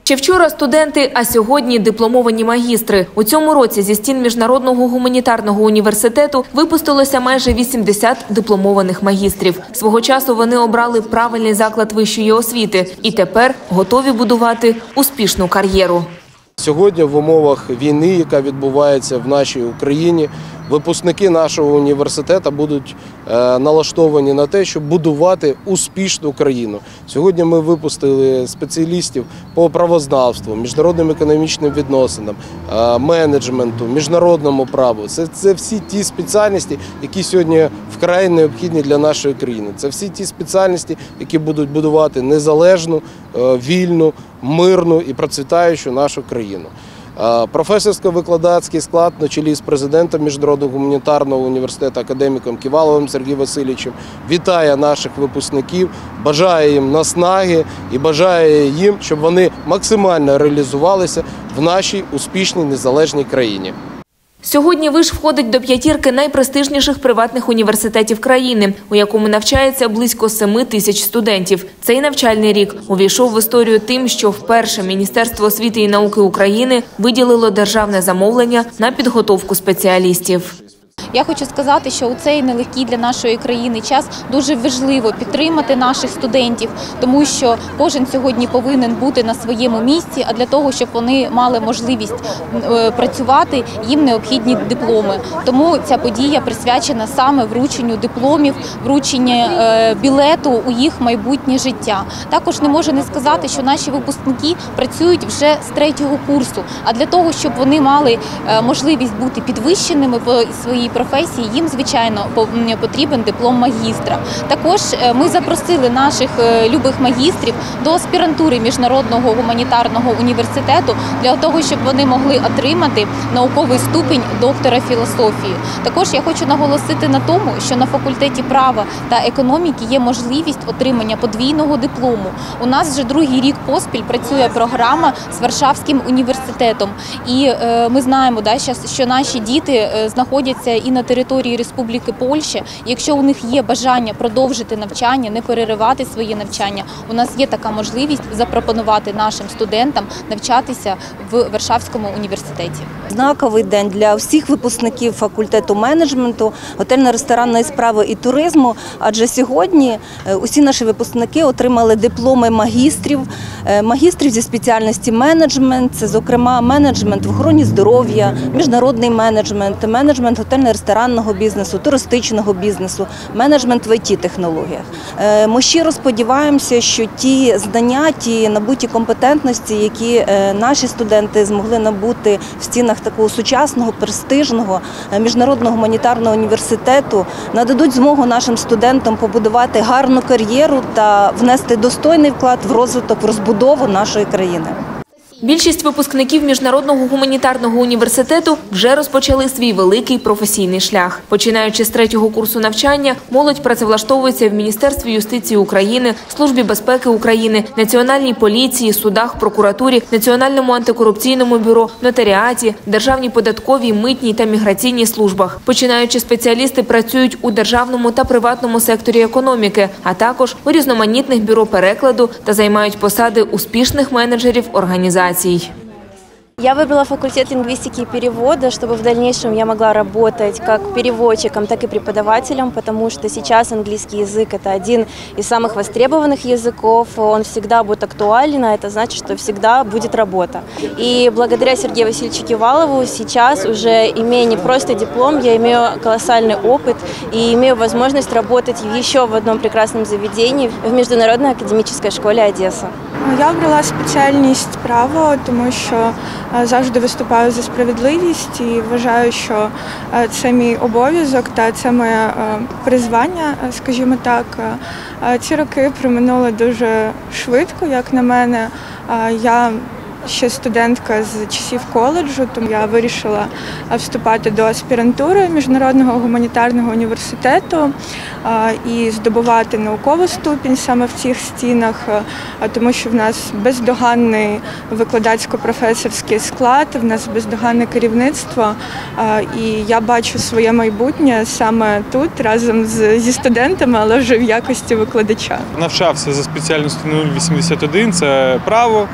Ще вчора студенти, а сьогодні дипломовані магістри. У цьому році зі стін Міжнародного гуманітарного університету випустилося майже 80 дипломованих магістрів. Свого часу вони обрали правильний заклад вищої освіти і тепер готові будувати успішну кар'єру. Сьогодні в умовах війни, яка відбувається в нашій Україні, випускники нашого університету будуть налаштовані на те, щоб будувати успішну країну. Сьогодні ми випустили спеціалістів по правознавству, міжнародним економічним відносинам, менеджменту, міжнародному праву. Це всі ті спеціальності, які сьогодні вкрай необхідні для нашої країни. Це всі ті спеціальності, які будуть будувати незалежну, вільну, мирну і процвітаючу нашу країну. Професорсько-викладацький склад на чолі з президентом Міжнародного гуманітарного університету академіком Ківаловим Сергієм Васильовичем вітає наших випускників, бажає їм наснаги і бажає їм, щоб вони максимально реалізувалися в нашій успішній незалежній країні. Сьогодні виш входить до п'ятірки найпрестижніших приватних університетів країни, у якому навчається близько 7 тисяч студентів. Цей навчальний рік увійшов в історію тим, що вперше Міністерство освіти і науки України виділило державне замовлення на підготовку спеціалістів. Я хочу сказати, що у цей нелегкий для нашої країни час дуже важливо підтримати наших студентів, тому що кожен сьогодні повинен бути на своєму місці, а для того, щоб вони мали можливість працювати, їм необхідні дипломи. Тому ця подія присвячена саме врученню дипломів, врученню білету у їх майбутнє життя. Також не можу не сказати, що наші випускники працюють вже з 3-го курсу, а для того, щоб вони мали можливість бути підвищеними по своїй професії, їм, звичайно, потрібен диплом магістра. Також ми запросили наших любих магістрів до аспірантури Міжнародного гуманітарного університету для того, щоб вони могли отримати науковий ступінь доктора філософії. Також я хочу наголосити на тому, що на факультеті права та економіки є можливість отримання подвійного диплому. У нас вже 2-й рік поспіль працює програма з Варшавським університетом. І ми знаємо, що наші діти знаходяться і на території Республіки Польща. Якщо у них є бажання продовжити навчання, не переривати своє навчання, у нас є така можливість запропонувати нашим студентам навчатися в Варшавському університеті. Знаковий день для всіх випускників факультету менеджменту, готельно-ресторанної справи і туризму, адже сьогодні усі наші випускники отримали дипломи магістрів зі спеціальності менеджмент, це, зокрема, менеджмент в охороні здоров'я, міжнародний менеджмент, менеджмент готельно-ресторанного бізнесу, туристичного бізнесу, менеджмент в ІТ-технологіях. Ми щиро сподіваємося, що ті знання, ті набуті компетентності, які наші студенти змогли набути в стінах такого сучасного, престижного Міжнародного гуманітарного університету, нададуть змогу нашим студентам побудувати гарну кар'єру та внести достойний вклад в розвиток, в розбудову нашої країни. Більшість випускників Міжнародного гуманітарного університету вже розпочали свій великий професійний шлях. Починаючи з 3-го курсу навчання, молодь працевлаштовується в Міністерстві юстиції України, Службі безпеки України, Національній поліції, судах, прокуратурі, Національному антикорупційному бюро, нотаріаті, Державній податковій, митній та міграційній службах. Починаючи спеціалісти працюють у державному та приватному секторі економіки, а також у різноманітних бюро перекладу та займають посади успішних менеджерів організацій. Я выбрала факультет лингвистики и перевода, чтобы в дальнейшем я могла работать как переводчиком, так и преподавателем, потому что сейчас английский язык – это один из самых востребованных языков, он всегда будет актуален, а это значит, что всегда будет работа. И благодаря Сергею Васильевичу Ківалову сейчас, уже имея не просто диплом, я имею колоссальный опыт и имею возможность работать еще в одном прекрасном заведении в Международной академической школе Одесса. Я обрала спеціальність право, тому що завжди виступаю за справедливість і вважаю, що це мій обов'язок та це моє призвання, скажімо так. Ці роки проминули дуже швидко, як на мене. Я ще студентка з часів коледжу, тому я вирішила вступати до аспірантури Міжнародного гуманітарного університету і здобувати наукову ступінь саме в цих стінах, тому що в нас бездоганний викладацько-професорський склад, в нас бездоганне керівництво, і я бачу своє майбутнє саме тут, разом зі студентами, але вже в якості викладача. Навчався за спеціальністю 081, це право.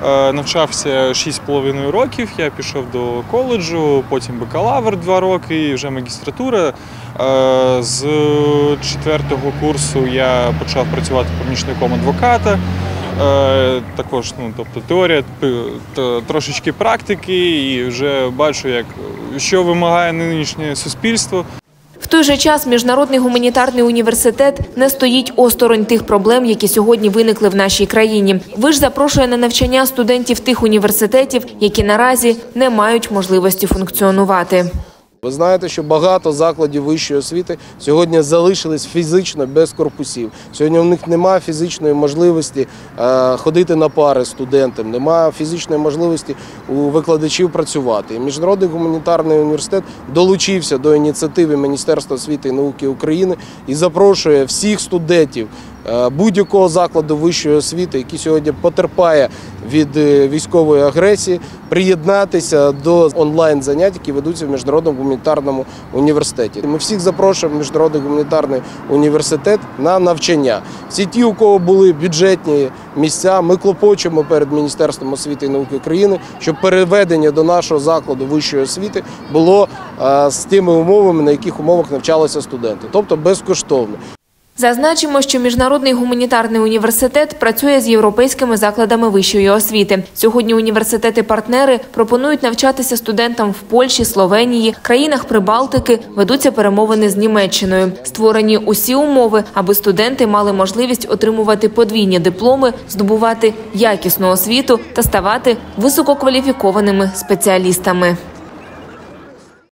Навчався 6,5 років, я пішов до коледжу, потім бакалавр 2 роки і вже магістратура. З 4-го курсу я почав працювати помічником адвоката. Також тобто теорія, трошечки практики і вже бачу, що вимагає нинішнє суспільство. В той же час Міжнародний гуманітарний університет не стоїть осторонь тих проблем, які сьогодні виникли в нашій країні. ВИШ запрошує на навчання студентів тих університетів, які наразі не мають можливості функціонувати. Ви знаєте, що багато закладів вищої освіти сьогодні залишились фізично без корпусів. Сьогодні у них немає фізичної можливості ходити на пари студентам, немає фізичної можливості у викладачів працювати. Міжнародний гуманітарний університет долучився до ініціативи Міністерства освіти і науки України і запрошує всіх студентів будь-якого закладу вищої освіти, який сьогодні потерпає від військової агресії, приєднатися до онлайн-занять, які ведуться в Міжнародному гуманітарному університеті. Ми всіх запрошуємо в Міжнародний гуманітарний університет на навчання. Всі ті, у кого були бюджетні місця, ми клопочемо перед Міністерством освіти і науки України, щоб переведення до нашого закладу вищої освіти було з тими умовами, на яких умовах навчалися студенти, тобто безкоштовно. Зазначимо, що Міжнародний гуманітарний університет працює з європейськими закладами вищої освіти. Сьогодні університети-партнери пропонують навчатися студентам в Польщі, Словенії, країнах Прибалтики, ведуться перемовини з Німеччиною. Створені усі умови, аби студенти мали можливість отримувати подвійні дипломи, здобувати якісну освіту та ставати висококваліфікованими спеціалістами.